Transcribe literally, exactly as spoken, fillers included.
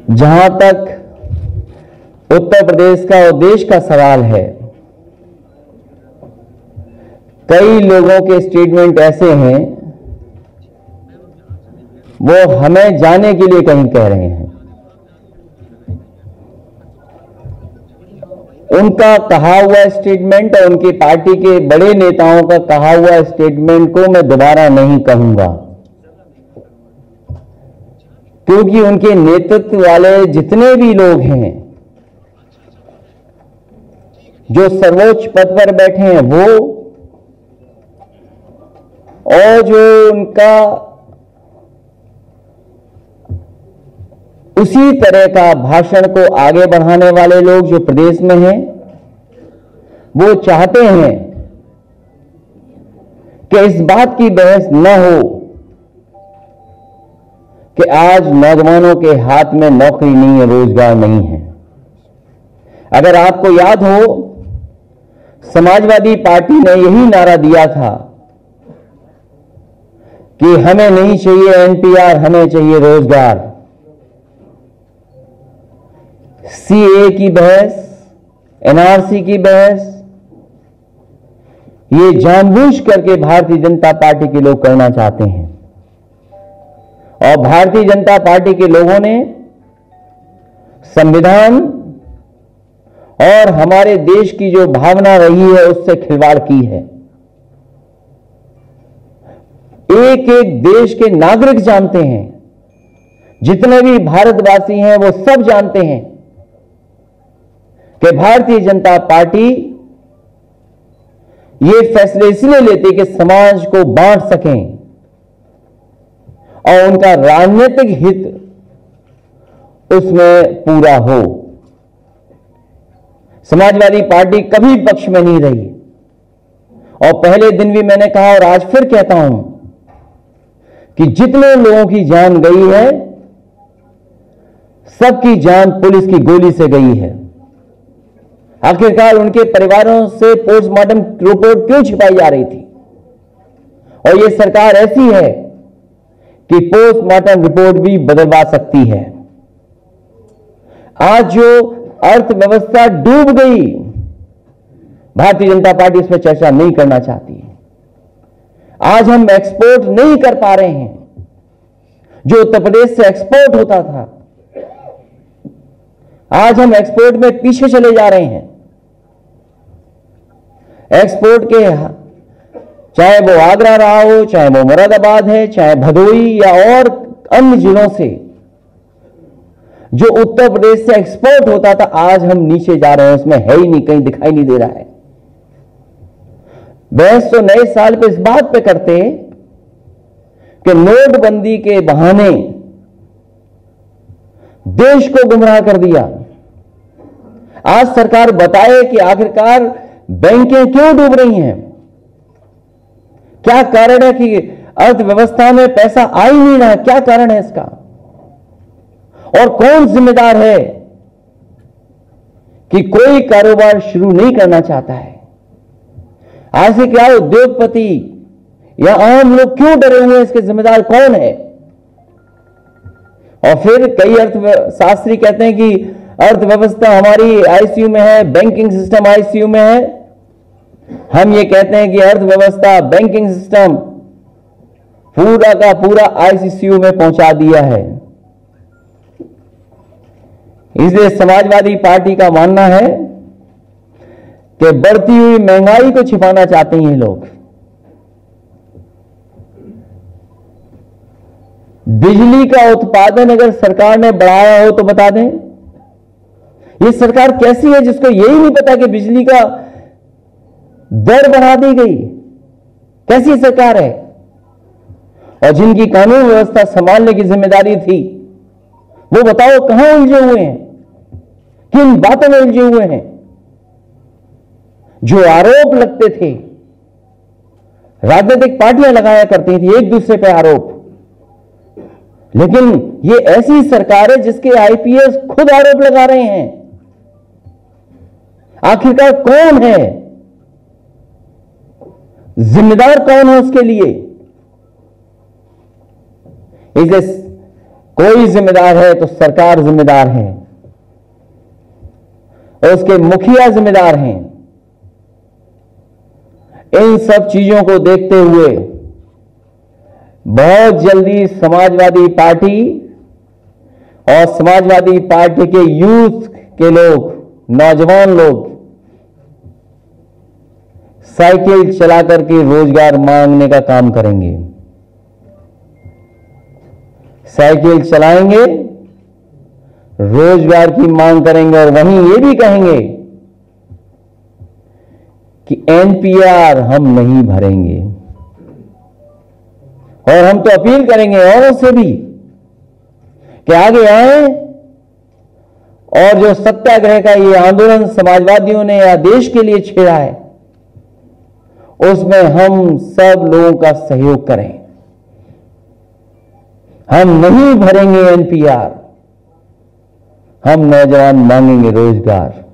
जहां तक उत्तर प्रदेश का और देश का सवाल है, कई लोगों के स्टेटमेंट ऐसे हैं वो हमें जाने के लिए कहीं कह रहे हैं। उनका कहा हुआ स्टेटमेंट और उनकी पार्टी के बड़े नेताओं का कहा हुआ स्टेटमेंट को मैं दोबारा नहीं कहूंगा, क्योंकि उनके नेतृत्व वाले जितने भी लोग हैं जो सर्वोच्च पद पर बैठे हैं वो, और जो उनका उसी तरह का भाषण को आगे बढ़ाने वाले लोग जो प्रदेश में हैं, वो चाहते हैं कि इस बात की बहस न हो कि आज नौजवानों के हाथ में नौकरी नहीं है, रोजगार नहीं है। अगर आपको याद हो, समाजवादी पार्टी ने यही नारा दिया था कि हमें नहीं चाहिए एनपीआर, हमें चाहिए रोजगार। सीए की बहस, एनआरसी की बहस, ये जानबूझ करके भारतीय जनता पार्टी के लोग करना चाहते हैं। और भारतीय जनता पार्टी के लोगों ने संविधान और हमारे देश की जो भावना रही है उससे खिलवाड़ की है। एक एक देश के नागरिक जानते हैं, जितने भी भारतवासी हैं वो सब जानते हैं कि भारतीय जनता पार्टी ये फैसले इसलिए लेती कि समाज को बांट सकें और उनका राजनीतिक हित उसमें पूरा हो। समाजवादी पार्टी कभी पक्ष में नहीं रही, और पहले दिन भी मैंने कहा और आज फिर कहता हूं कि जितने लोगों की जान गई है, सबकी जान पुलिस की गोली से गई है। आखिरकार उनके परिवारों से पोस्टमार्टम रिपोर्ट क्यों छिपाई जा रही थी? और यह सरकार ऐसी है कि पोस्टमार्टम रिपोर्ट भी बदलवा सकती है। आज जो अर्थव्यवस्था डूब गई, भारतीय जनता पार्टी इस पर चर्चा नहीं करना चाहती। आज हम एक्सपोर्ट नहीं कर पा रहे हैं, जो उत्तर प्रदेश से एक्सपोर्ट होता था, आज हम एक्सपोर्ट में पीछे चले जा रहे हैं। एक्सपोर्ट के, चाहे वो आगरा रहा हो, चाहे वो मुरादाबाद है, चाहे भदोही या और अन्य जिलों से जो उत्तर प्रदेश से एक्सपोर्ट होता था, आज हम नीचे जा रहे हैं, उसमें है ही नहीं, कहीं दिखाई नहीं दे रहा है। बहस तो नए साल पे इस बात पे करते कि नोटबंदी के बहाने देश को गुमराह कर दिया। आज सरकार बताए कि आखिरकार बैंकें क्यों डूब रही हैं, क्या कारण है कि अर्थव्यवस्था में पैसा आ ही नहीं रहा, क्या कारण है इसका, और कौन जिम्मेदार है कि कोई कारोबार शुरू नहीं करना चाहता है। आज से क्या उद्योगपति या आम लोग क्यों डरे हुए हैं, इसके जिम्मेदार कौन है? और फिर कई अर्थशास्त्री कहते हैं कि अर्थव्यवस्था हमारी आईसीयू में है, बैंकिंग सिस्टम आईसीयू में है। हम ये कहते हैं कि अर्थव्यवस्था, बैंकिंग सिस्टम पूरा का पूरा आईसीयू में पहुंचा दिया है। इसलिए समाजवादी पार्टी का मानना है कि बढ़ती हुई महंगाई को छिपाना चाहते हैं ये लोग। बिजली का उत्पादन अगर सरकार ने बढ़ाया हो तो बता दें। ये सरकार कैसी है जिसको यही नहीं पता कि बिजली का दर बढ़ा दी गई? कैसी सरकार है? और जिनकी कानून व्यवस्था संभालने की जिम्मेदारी थी, वो बताओ कहां उलझे हुए हैं, किन बातों में उलझे हुए हैं? जो आरोप लगते थे, राजनीतिक पार्टियां लगाया करती थी एक दूसरे पे आरोप, लेकिन ये ऐसी सरकार है जिसके आईपीएस खुद आरोप लगा रहे हैं। आखिरकार कौन है जिम्मेदार, कौन है उसके लिए? इसे कोई जिम्मेदार है तो सरकार जिम्मेदार है और उसके मुखिया जिम्मेदार हैं। इन सब चीजों को देखते हुए बहुत जल्दी समाजवादी पार्टी और समाजवादी पार्टी के यूथ के लोग, नौजवान लोग साइकिल चला करके रोजगार मांगने का काम करेंगे। साइकिल चलाएंगे, रोजगार की मांग करेंगे और वहीं ये भी कहेंगे कि एनपीआर हम नहीं भरेंगे। और हम तो अपील करेंगे औरों से भी कि आगे आए और जो सत्याग्रह का ये आंदोलन समाजवादियों ने या देश के लिए छेड़ा है, उसमें हम सब लोगों का सहयोग करें। हम नहीं भरेंगे एनपीआर, हम नौजवान मांगेंगे रोजगार।